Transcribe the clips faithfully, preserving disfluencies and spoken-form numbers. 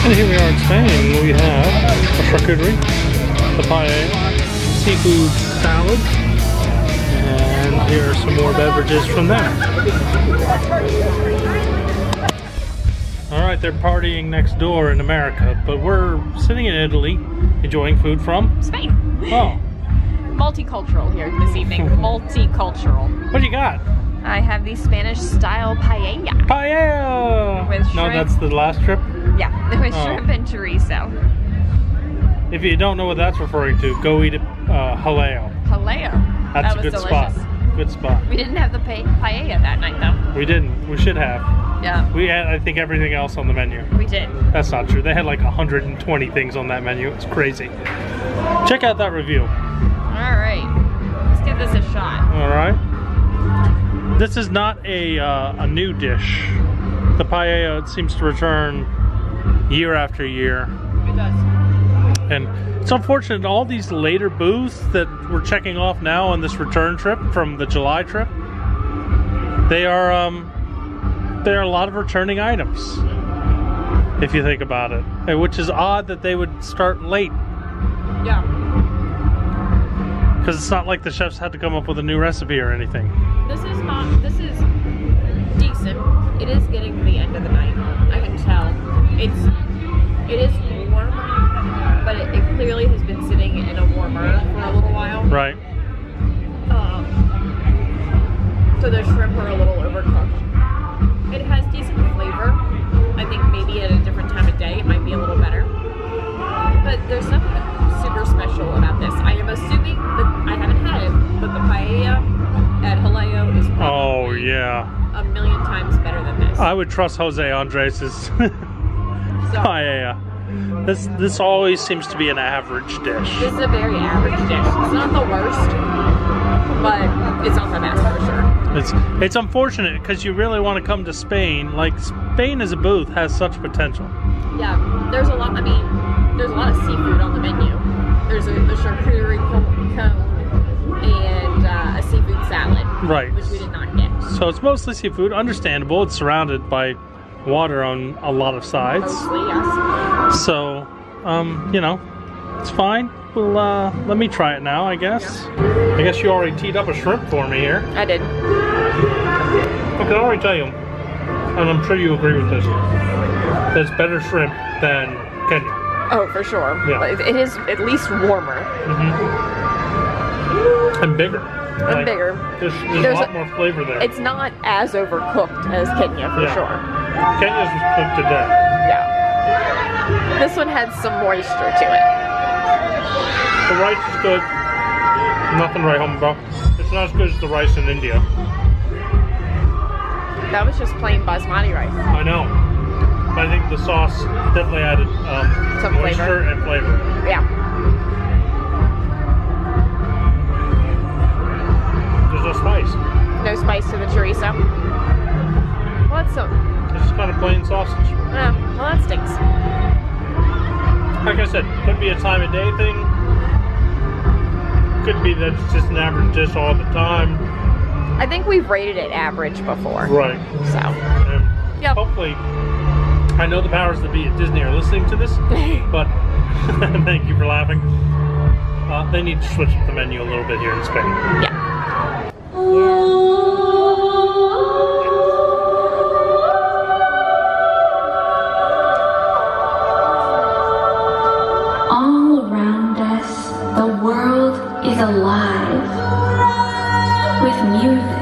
And here we are in Spain. We have a charcuterie, the paella, seafood salad, and here are some more beverages from them. Alright, they're partying next door in America, but we're sitting in Italy enjoying food from Spain. Oh. Multicultural here this evening. Multicultural. What do you got? I have the Spanish style paella. Paella! With shrimp. No, that's the last trip? Yeah, with Oh. shrimp and chorizo. If you don't know what that's referring to, go eat it uh, haleo. Haleo. That's that a good was spot. delicious. Good spot. We didn't have the pa paella that night though. We didn't. We should have. Yeah. We had, I think, everything else on the menu. We did. That's not true. They had like one hundred twenty things on that menu. It's crazy. Check out that review. Alright. Let's give this a shot. Alright. This is not a, uh, a new dish. The paella seems to return year after year. It does. And it's unfortunate, all these later booths that we're checking off now on this return trip from the July trip, they are, um, there are a lot of returning items, if you think about it. Which is odd that they would start late. Yeah. Because it's not like the chefs had to come up with a new recipe or anything. This is not, this is decent. It is getting to the end of the night. I can tell. It's, it is warm, but it, it clearly has been sitting in a warmer for a little while. Right. Um, so the shrimp are a little overcooked. It has decent flavor. I think maybe at a different time of day it might be a little better. But there's nothing super special about this. I am assuming that I haven't had it, but the paella at Haleo is probably Oh, yeah. a million times better than this. I would trust Jose Andres' So, paella. This, this always seems to be an average dish. this is a very average dish. It's not the worst, but it's not the best for sure. It's it's unfortunate because you really want to come to Spain. Like, Spain as a booth has such potential. Yeah, there's a lot, I mean, there's a lot of seafood on the menu. There's a, a charcuterie cone and uh, a seafood salad. Right. Which we did not get. So it's mostly seafood. Understandable. It's surrounded by water on a lot of sides. Mostly, yes. So, um, you know, it's fine. Well, uh, let me try it now, I guess. I guess you already teed up a shrimp for me here. I did. I can already tell you, and I'm sure you agree with this, there's better shrimp than Kenya. Oh, for sure. Yeah. It it is at least warmer. Mm-hmm. And bigger. And Like, bigger. There's, there's, There's a lot a- more flavor there. It's not as overcooked as Kenya, for Yeah. sure. Kenya's was cooked to death. Yeah. This one had some moisture to it. The rice is good. Nothing right home about. It's not as good as the rice in India. That was just plain basmati rice. I know. But I think the sauce definitely added um, Some moisture flavor. and flavor. Yeah. There's no spice. No spice to the chorizo. Well, that's so. It's just kind of plain sausage. Yeah, well, that stinks. Like I said, could be a time of day thing. Could be that it's just an average dish all the time. I think we've rated it average before. Right. So. And Yep. hopefully, I know the powers that be at Disney are listening to this, but thank you for laughing. Uh, they need to switch up the menu a little bit here in Spain. Yeah. All around us, the world is alive with music.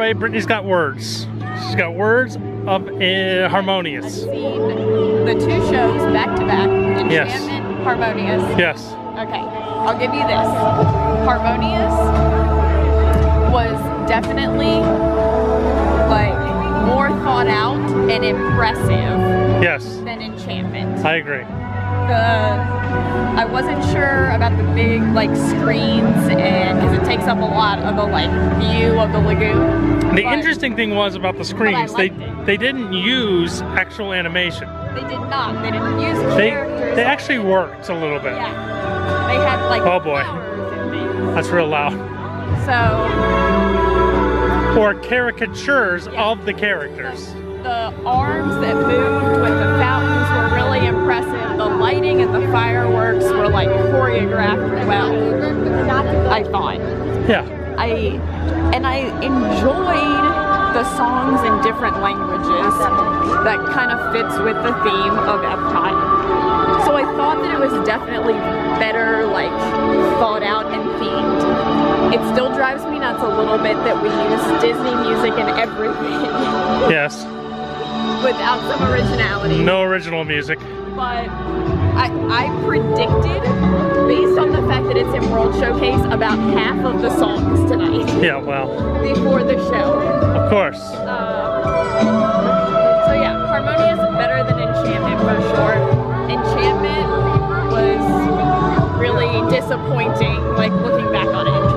way, Brittany's got words. She's got words of uh, Harmonius. I've seen the two shows back to back. Enchantment, Yes. Harmonious. Yes. Okay, I'll give you this. Harmonious was definitely like more thought out and impressive Yes. than Enchantment. I agree. The I wasn't sure about the big like screens and because it takes up a lot of the like view of the lagoon. The But interesting thing was about the screens, they liked it. they didn't use actual animation. They did not. They didn't use They characters. they actually worked a little bit. Yeah. They had like Oh, boy. flowers and things. That's real loud. So Or caricatures Yeah. of the characters. the arms that moved with the fountains were really impressive. The lighting and the fireworks were like choreographed well, I thought. Yeah. I and I enjoyed the songs in different languages that kind of fits with the theme of Epcot. So I thought that it was definitely better, like thought out and themed. It still drives me nuts a little bit that we use Disney music and everything Yes. without some originality. No original music. But I, I predicted, based on the fact that it's in World Showcase, about half of the songs tonight Yeah, well, before the show. of course. Uh, so yeah, Harmonious is better than Enchantment for sure. Enchantment was really disappointing, like looking back on it.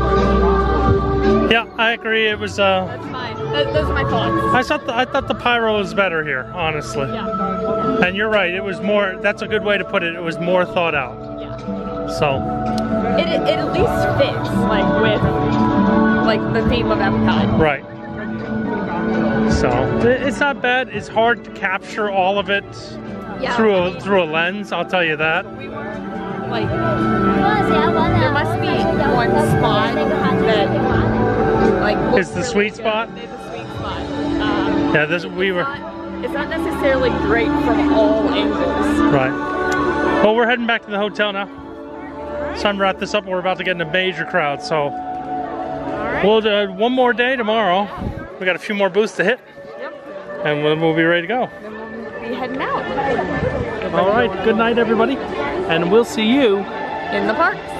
Yeah, I agree. It was. Uh, That's fine. Th those are my thoughts. I thought the, I thought the pyro was better here, honestly. Yeah. And you're right. It was more. That's a good way to put it. It was more thought out. Yeah. So. It, it, it at least fits, like with like the theme of Epcot. Right. So it- it's not bad. It's hard to capture all of it Yeah. through a through a lens. I'll tell you that. We were like, there must be one spot that like Is the sweet spot? It's the sweet spot. Um, Yeah. This we were. not, it's not necessarily great from all angles. Right. Well, we're heading back to the hotel now. It's time to wrap this up. We're about to get in a major crowd, so we'll do one more day tomorrow. We got a few more booths to hit, Yep. and then we'll be ready to go. Then we'll be heading out All right. Good night, everybody, and we'll see you in the parks.